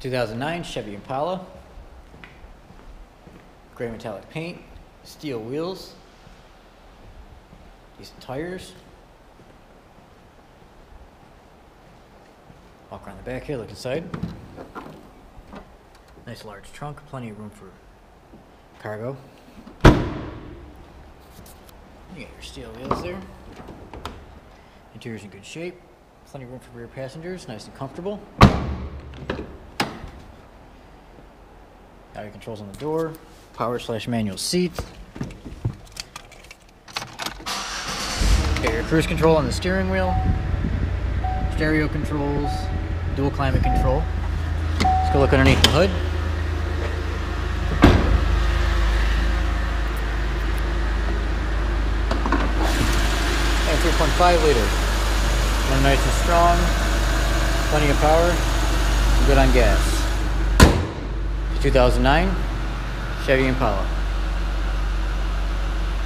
2009 Chevy Impala. Gray metallic paint, steel wheels, decent tires. Walk around the back here, look inside. Nice large trunk, plenty of room for cargo. You got your steel wheels there. Interior's in good shape. Plenty of room for rear passengers, nice and comfortable. Audio controls on the door, power/manual seats. Got your cruise control on the steering wheel, stereo controls, dual climate control. Let's go look underneath the hood. And 3.5 liter. Running nice and strong, plenty of power, and good on gas. 2009 Chevy Impala.